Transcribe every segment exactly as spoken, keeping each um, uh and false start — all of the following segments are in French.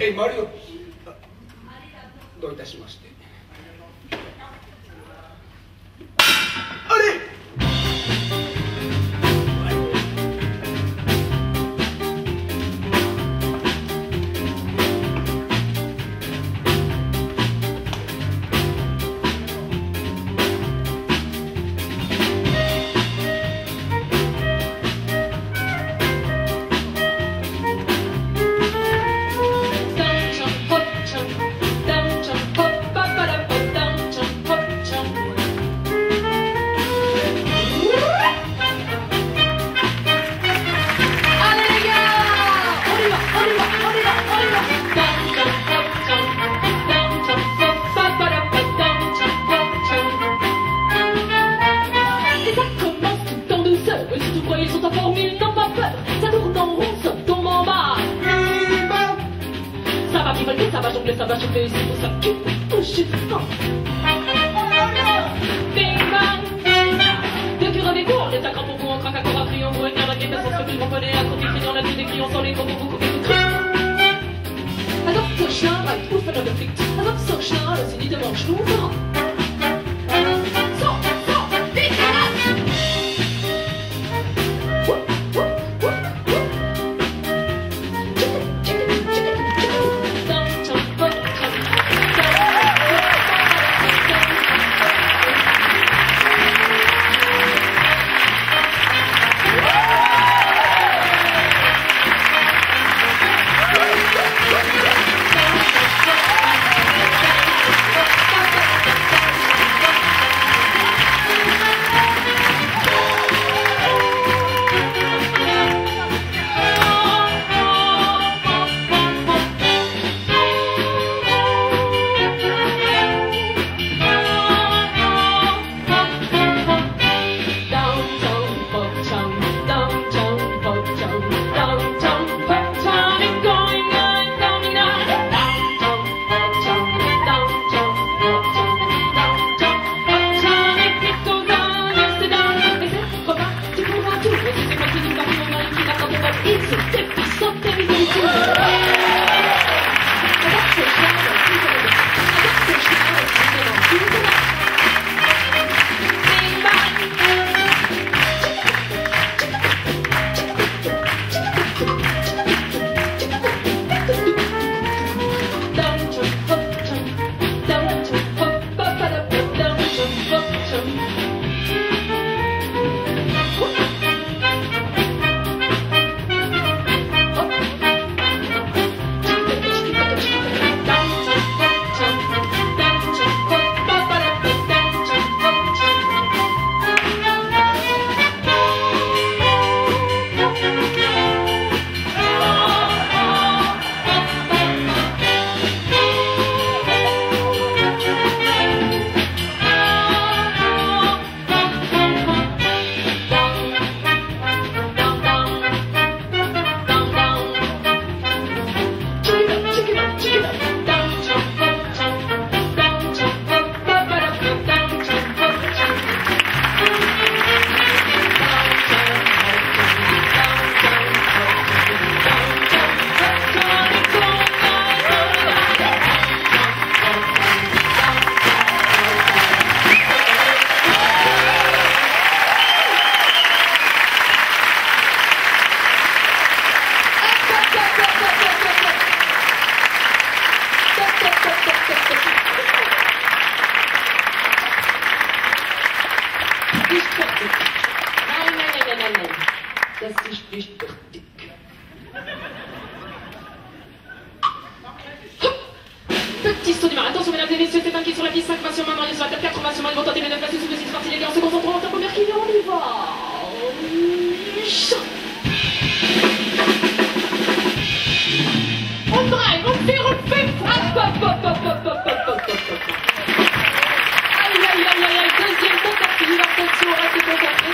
え、マリオ。どういたしまして。あれ。 Ça va jongler, ça va jongler, c'est pour ça que oh shit, oh. Bing bang, deux cœurs avec cours, les attaquants pour vous, on craque à corps à crayon, vous énerve, qui passe sur le film, on connaît à côté, criant la vie des clients sans les corps, vous coupez tout cri. Alors, so schnell, weil ich Fußball geflickt. Also, so schnell, dass sie die Dämon schnufen. So, so, wie kann das? Nein, nein, nein, nein, nein, das ist nicht fertig. Petit saut du marin, attention mesdames et messieurs, c'est qui sur la piste, cinq pas sur main, Marius sur la table, quatre pas sur main, ils vont tenter les neuf places, sous petite partie, les gars, on se concentre, on tape au mercure, on y va. On drive, on fait, on fait, hop, hop, hop, hop, hop, hop, hop, hop, hop. Aïe, aïe, aïe, aïe, aïe, deuxième tentative, attention, restez concentrés.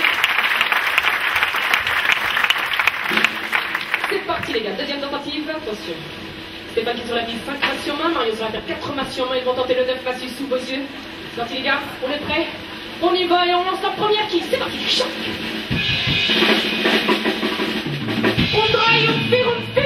C'est parti les gars, deuxième tentative, attention. Stéphane qui est sur la piste, cinq masses sur main, Mario sur la table, quatre masses sur main, ils vont tenter le neuf masses sous vos yeux. C'est parti les gars, on est prêts, on y va et on lance la première kick, c'est parti, choc. On drive, on fait, on fait.